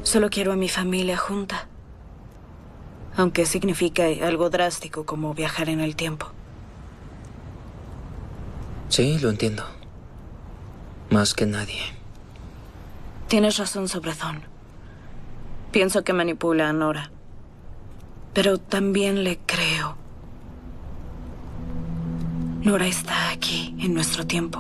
Solo quiero a mi familia junta. Aunque signifique algo drástico como viajar en el tiempo. Sí, lo entiendo. Más que nadie. Tienes razón sobre Thawne. Pienso que manipula a Nora. Pero también le creo. Nora está aquí, en nuestro tiempo.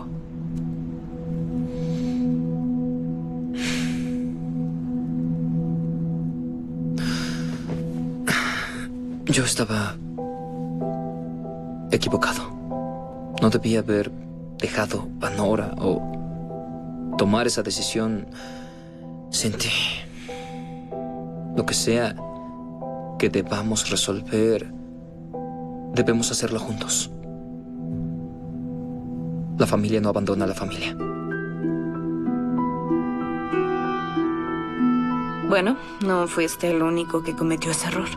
Yo estaba equivocado. No debía haber dejado a Nora o tomar esa decisión sin ti. Lo que sea que debamos resolver, debemos hacerlo juntos. La familia no abandona a la familia. Bueno, no fuiste el único que cometió ese error.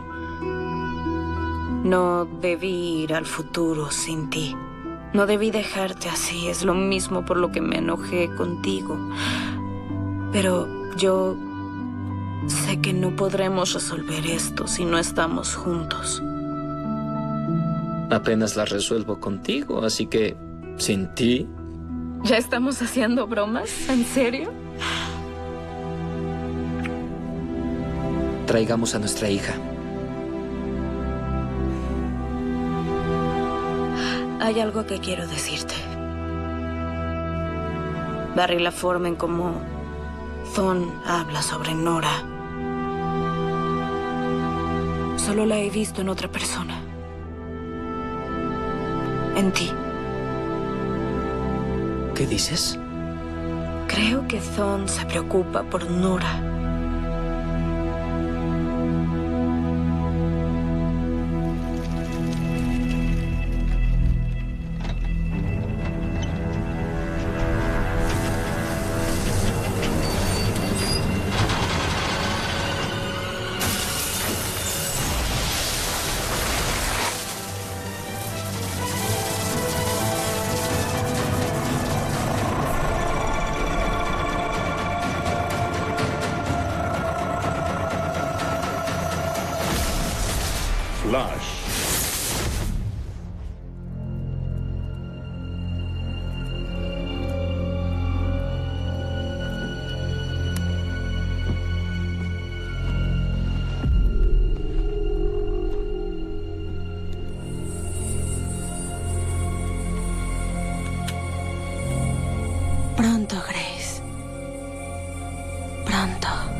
No debí ir al futuro sin ti. No debí dejarte así. Es lo mismo por lo que me enojé contigo. Pero yo sé que no podremos resolver esto si no estamos juntos. Apenas la resuelvo contigo, así que sin ti... ¿Ya estamos haciendo bromas? ¿En serio? Traigamos a nuestra hija. Hay algo que quiero decirte. Barry, la forma en cómo Thawne habla sobre Nora. Solo la he visto en otra persona. En ti. ¿Qué dices? Creo que Thawne se preocupa por Nora. Flash. Pronto, Grace. Pronto.